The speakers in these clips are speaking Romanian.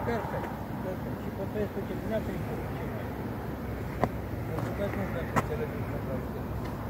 Perfect, perfect. Și pătrăiesc pe ce dimineața e tot ce mai. Mulțumesc mult pentru înțelegere și pentru ajutor.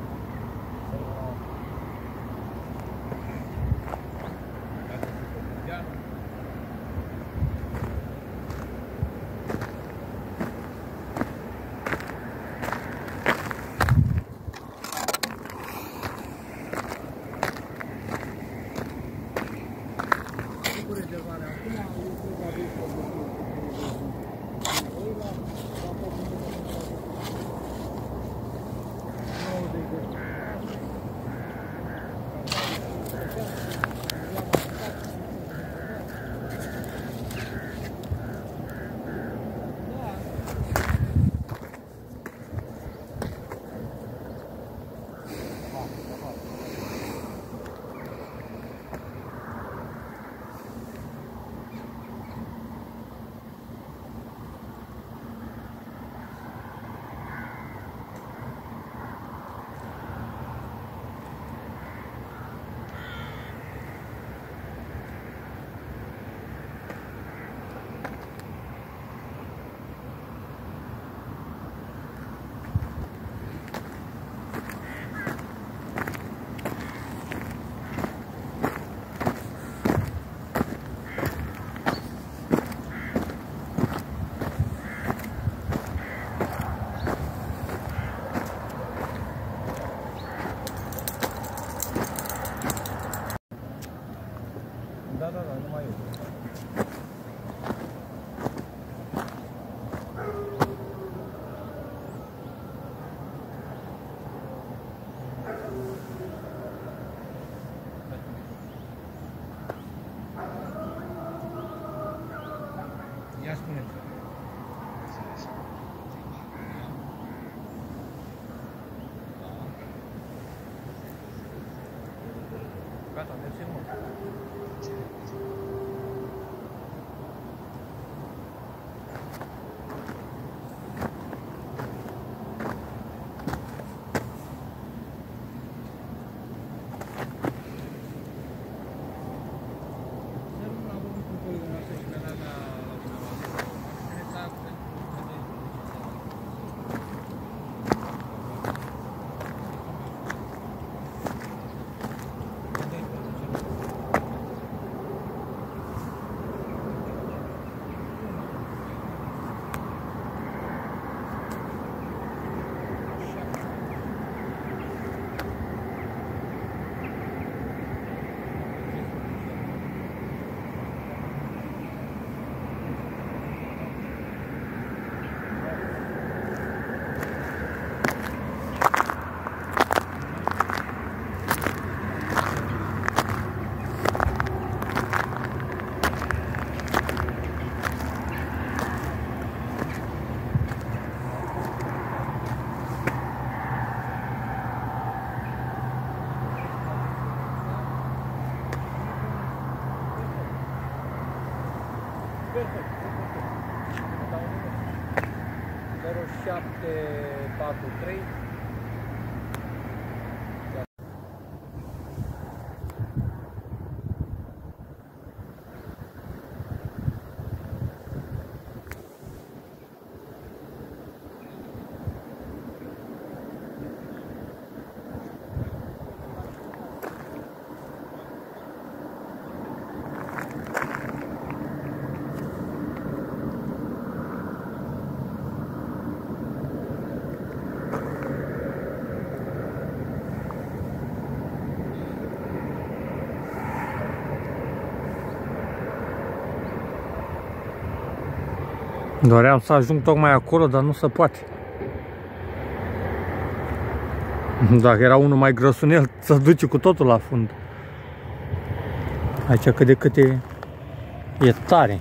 Da, nu mai e. Ia spune-mi. Gata, mersi mult. Perfect. 0743 Doream să ajung tocmai acolo, dar nu se poate. Dacă era unul mai grăsunel, să duce cu totul la fund. Aici cât de cât e tare.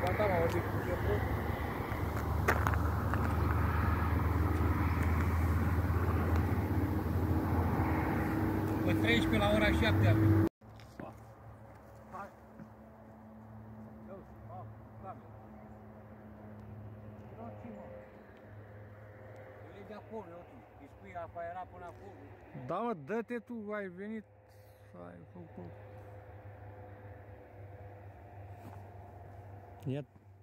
Gata, m-am vorbit cu șeful. Pe 13 la ora 7 am. Hai. De acolo, îi spui apa era până acolo. Da, mă, dă-te tu, ai venit, ai făcut. Ia.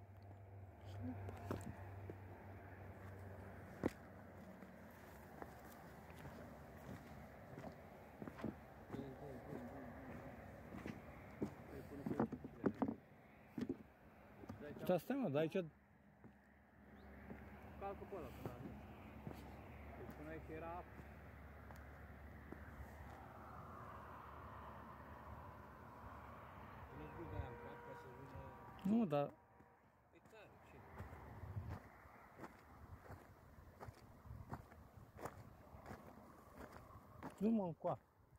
Stai, mă, dar aici... Calcă pe ăla, până la mine. Deci până aici era apă. Nu-ți băga aia în cap ca să vină... Nu, dar... E tare, ce? Nu mă încoa.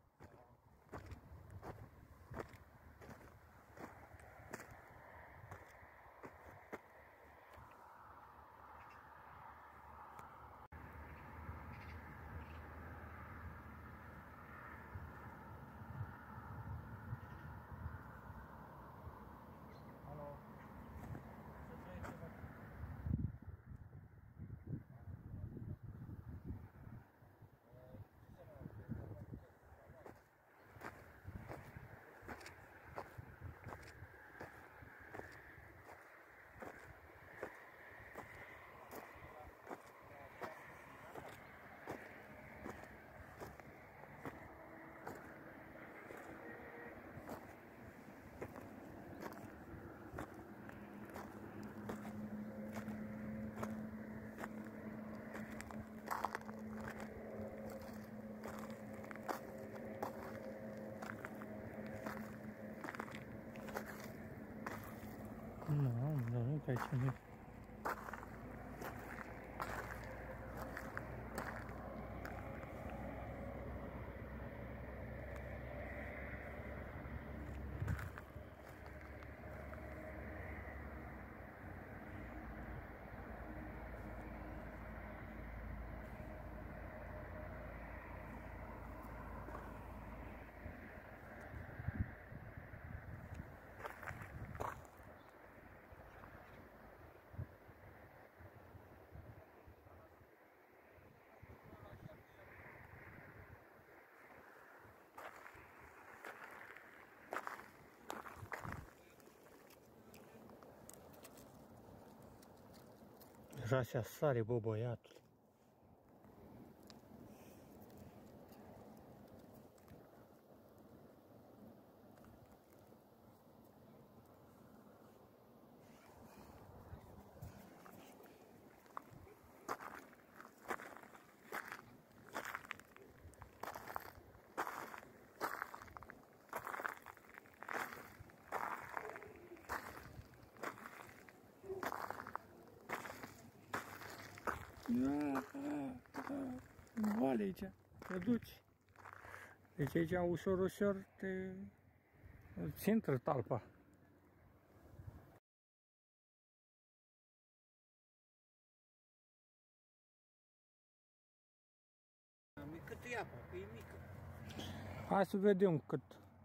Nu, dar nu că aici nu. Așa se sare, bă, băiatul. Vale aici, te duci. Deci aici ușor, ușor îți intră talpa. Cât e apa? Că e mică. Hai să vedem cât.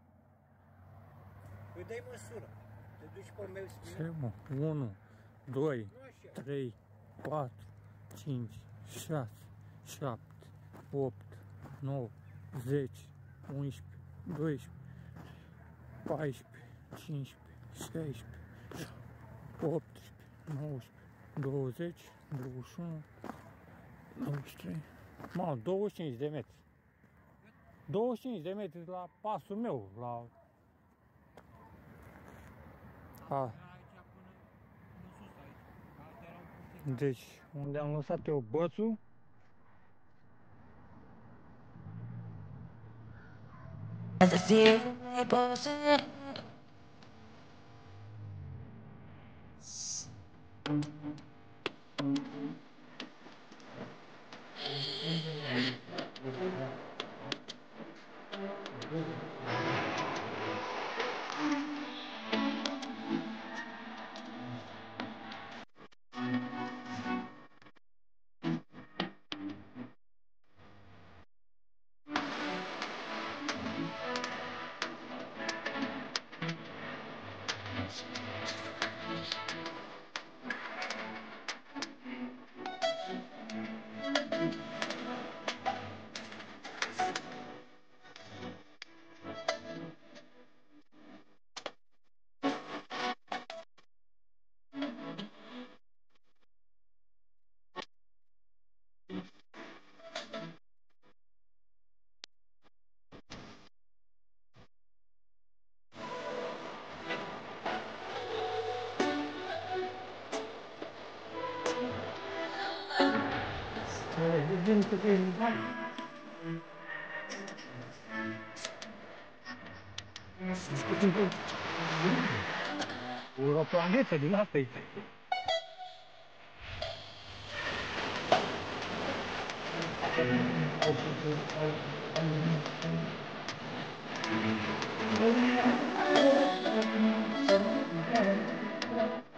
Păi dai măsură. Te duci pe meu spune. Ce, mă? 1, 2, 3, 4, 5, 6, 7, 8, 9, 10, 11, 12, 14, 15, 16, 18, 19, 20, 21, 23, mă, 25 de metri. 25 de metri la pasul meu, la... A. Deci, unde am lăsat eu bățul, As I feel like bullshit. O planetă din asta e. Thank you.